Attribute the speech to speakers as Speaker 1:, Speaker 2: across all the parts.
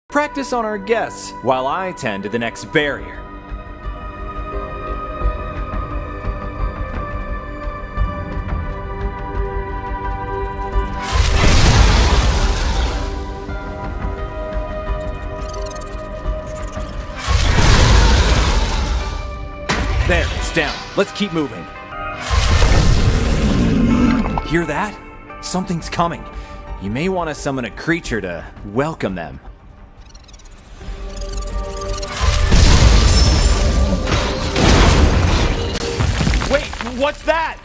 Speaker 1: Practice on our guests while I tend to the next barrier. There, it's down. Let's keep moving. Hear that? Something's coming. You may want to summon a creature to welcome them. Wait, what's that?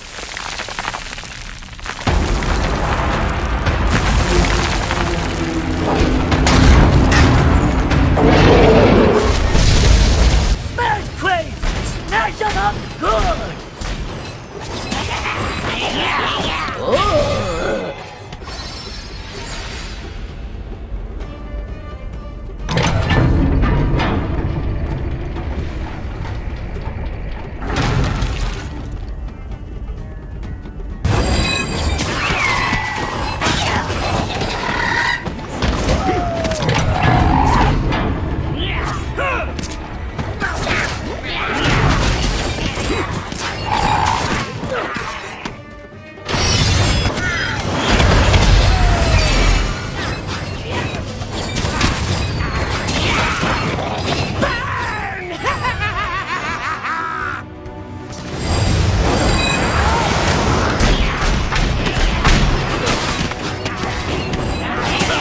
Speaker 2: Smash crates! Smash them up good!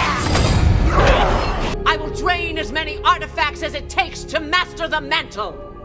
Speaker 3: As many artifacts as it takes to master the mantle!